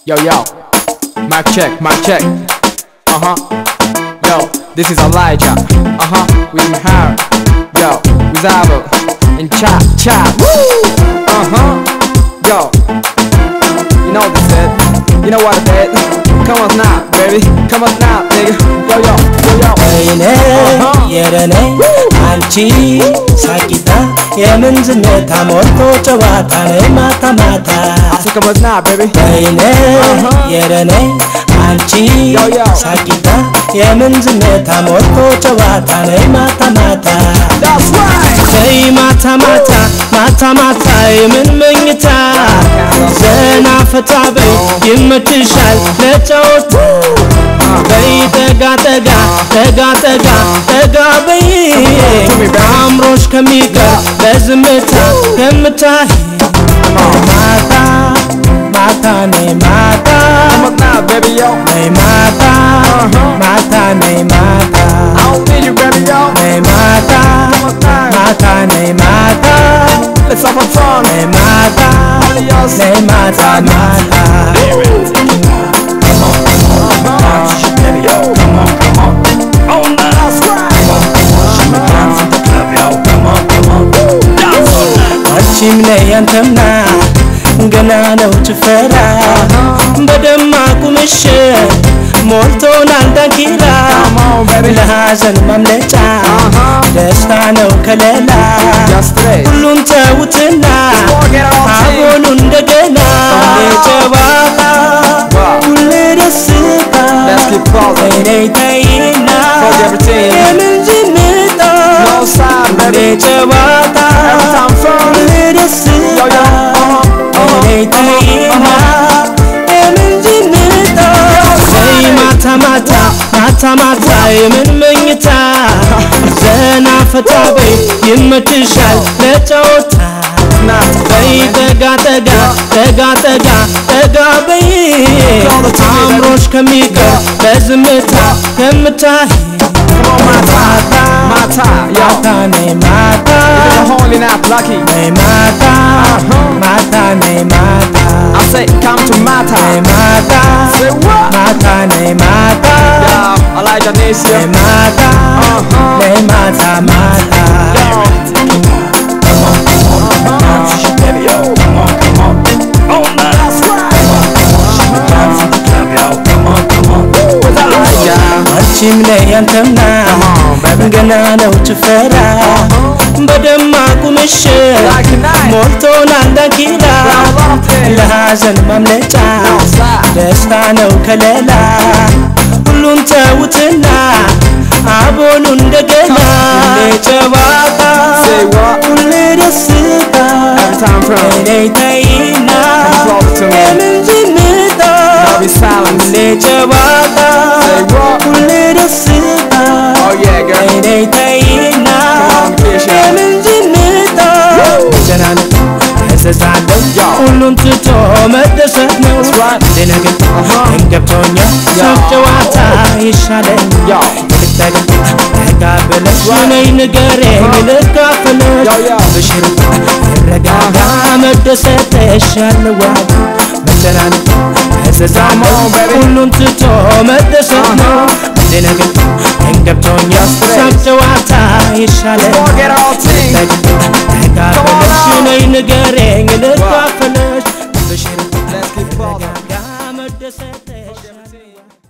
Yo, yo, mic check, mic check. Yo, this is Elijah. With Mahar. Yo, with Abel and Cha Cha. Woo! Yo, you know this it. You know what it is. Come on now, baby. Come on now, nigga. Yo, yo, yo, yo. የረኔ አንቺ ሳቂታ የምን ዝምታ ሞልቶ ጨዋታ ነይ ማታ ማታ Come on now, baby. የረኔ አንቺ ሳቂታ የምን ዝምታ ሞልቶ ጨዋታ ነይ ማታ ማታ That's right. ነይ ማታ ማታ ማታ ማታ የምን መኝታ ዘና ፈታ በይ ይመችሻል ለጨዋታ በይ ጠጋ ጠጋ ጠጋ ጠጋ ጠጋ በይ አምሮሽ ከሚቀር በዝምታ ከምታይ ማታ ማታ ነይ ማታ Come on now, baby, yo. ነይ ማታ ማታ ነይ ማታ I don't need you, baby, yo. ነይ ማታ ማታ ነይ ማታ Let's have a fun. ነይ ማታ Adios. ነይ ማታ ማታ አንቺም ነይ አንተምና ገና ነው ጭፈራ በደማቁ ምሽት ሞልቶናል ዳንኪራ ለሐዘን ማምለጫ ደስታ ነው ከለላ ሁሉን ተውትና አቦሉ እንደገና ለጨዋታ ሁሌ ደስታ ነይ ተይና የምን ዝምታ ለጨዋታ ሁሌ ደስታ ነይ ተይና የምን ዝምታ ነይ ማታ ማታ ማታ ማታ የምን መኝታ ዘና ፈታ በይ ይመችሻል ለጨዋታ በይ ጠጋ ጠጋ ጠጋ ጠጋ ጠጋ በይ አምሮሽ ከሚቀር በዝምታ ከምታይ ማታ ማታ ነይ ማታ Holy night, lucky. ነይ ማታ ማታ ነይ ማታ I say, come to Mata. ነይ ማታ Say what? ማታ ነይ ማታ Yo, Elijah needs you. ነይ ማታ ነይ ማታ ማታ አንቺም ነይ አንተምና ገና ነው ጭፈራ በደማቁ ምሽት ሞልቶናል ዳንኪራ ለሐዘን ማምለጫ ደስታ ነው ከለላ ሁሉን ተውትና አቦሉ እንደገና ለጨዋታ ሁሌ ደስታ ነይ ተይና የምን ዝምታ ለጨዋታ ሁሌ ደስታ ነይ ተይና የምን ዝምታ መጨናነቅ ተሳሳለው ሁሉን ትቶ መደሰት ነው ለነገር እንገብቶኛል ሰው ጨዋታ ይሻለኛል ልትጠጋ ተጋበለሽ ነይ ንገረኝ ልካፈለሽ ብሽር ረጋጋ መደሰት ተሻለዋል መጨናነቅ ተሳሳለው ሁሉን ትቶ መደሰት ነው ለነገር እንገብቶኛል ሰው ጨዋታ ይሻለኛል ተጋበለሽ ነይ ንገረኝ ልካፈለሽ ብሽር ረጋጋ መደሰት ተሻለዋል